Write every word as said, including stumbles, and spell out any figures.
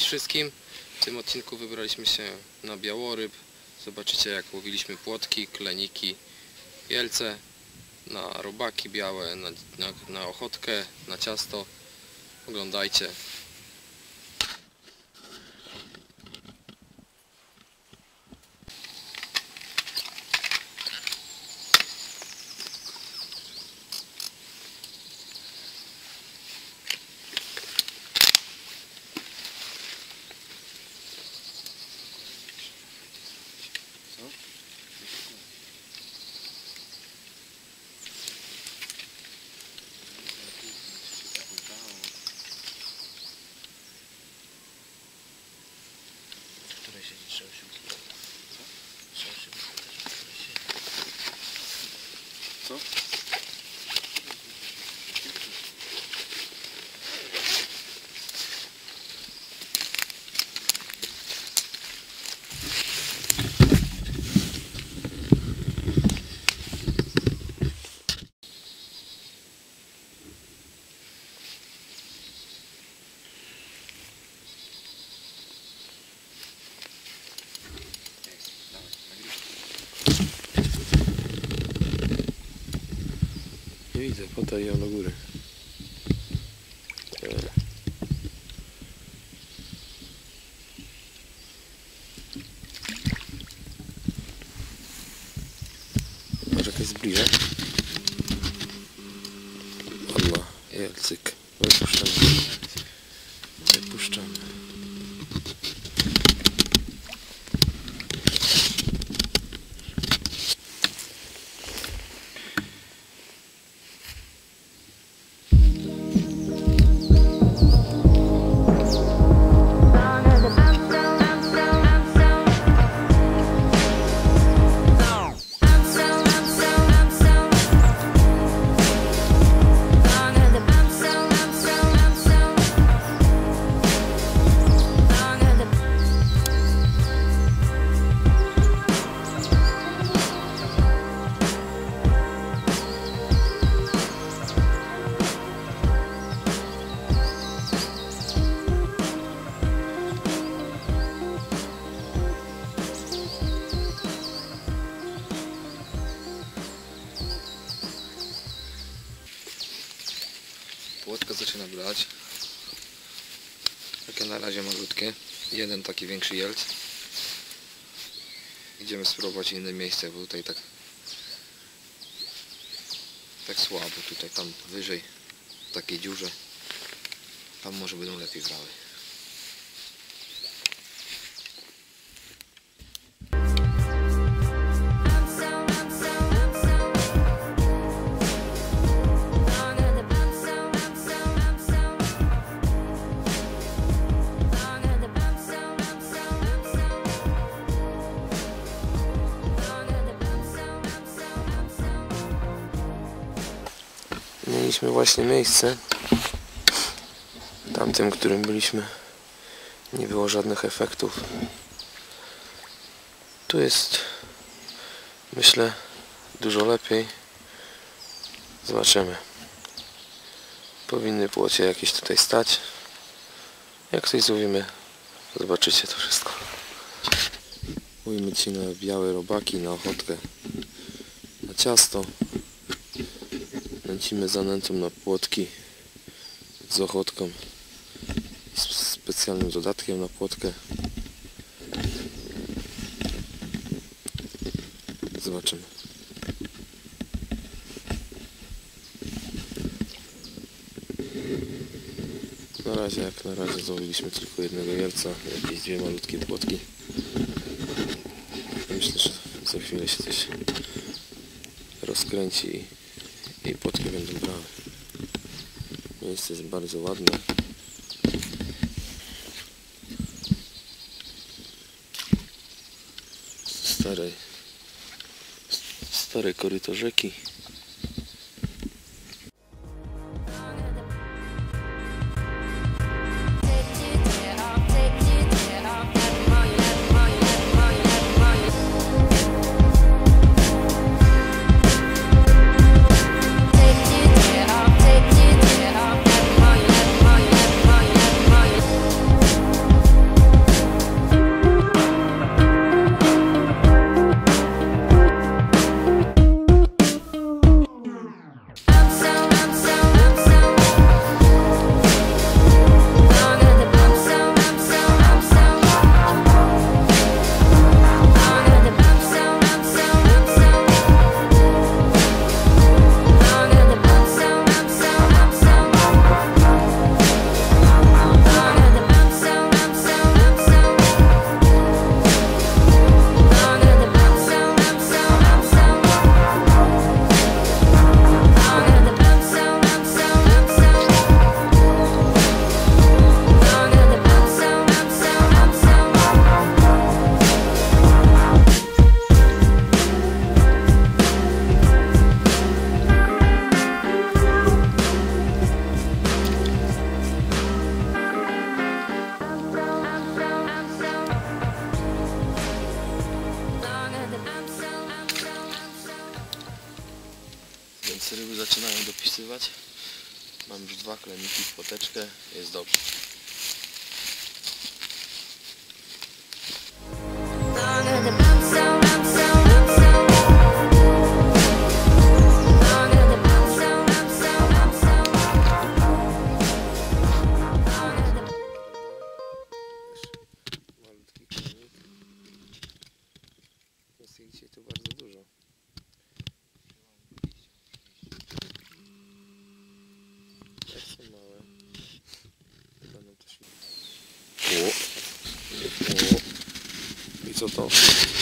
Cześć wszystkim. W tym odcinku wybraliśmy się na Białoryb. Zobaczycie, jak łowiliśmy płotki, kleniki, jelce, na robaki białe, na, na, na ochotkę, na ciasto. Oglądajcie. Co? Nie widzę, podaj ją do góry. Może jakaś zbliża. Allah, jelcyk. Wypuszczamy. Wypuszczamy. Płotka zaczyna brać. Takie na razie malutkie. Jeden taki większy jelc. Idziemy spróbować inne miejsce, bo tutaj tak tak słabo. Tutaj tam wyżej, w takiej dziurze. Tam może będą lepiej brały. Mieliśmy właśnie miejsce. Tamtym, którym byliśmy, nie było żadnych efektów. Tu jest, myślę, dużo lepiej. Zobaczymy. Powinny płocie jakieś tutaj stać. Jak coś złowimy, zobaczycie to wszystko. Łowimy ci na białe robaki, na ochotkę, na ciasto. Kręcimy zanętą na płotki z ochotką, z specjalnym dodatkiem na płotkę. Zobaczymy. Na razie, jak na razie złowiliśmy tylko jednego jelca, jakieś dwie malutkie płotki. Myślę, że za chwilę się coś rozkręci i i płotki będą brały. Miejsce jest bardzo ładne. Stare, stare koryto rzeki. Teraz ryby zaczynają dopisywać. Mam już dwa kleniki w poteczkę, jest dobrze. Malutki klenik. Jest ich dzisiaj tu bardzo dużo. Jak są małe. Będą też... O. O. I co to?